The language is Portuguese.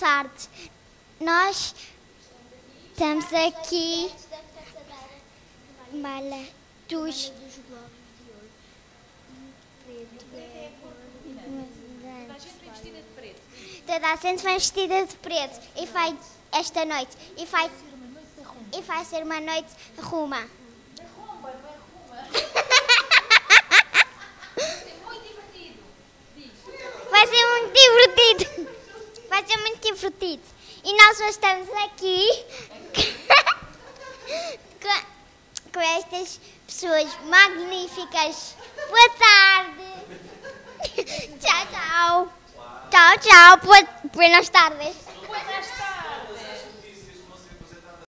tarde. Nós estamos aqui dos toda a gente vem vestida de preto e vai esta noite e vai ser uma noite ruma. Vai ser muito divertido. Vai ser muito divertido. E nós hoje estamos aqui com estas pessoas magníficas. Boa tarde. Tchau, tchau. Tchau, tchau. Buenas tardes.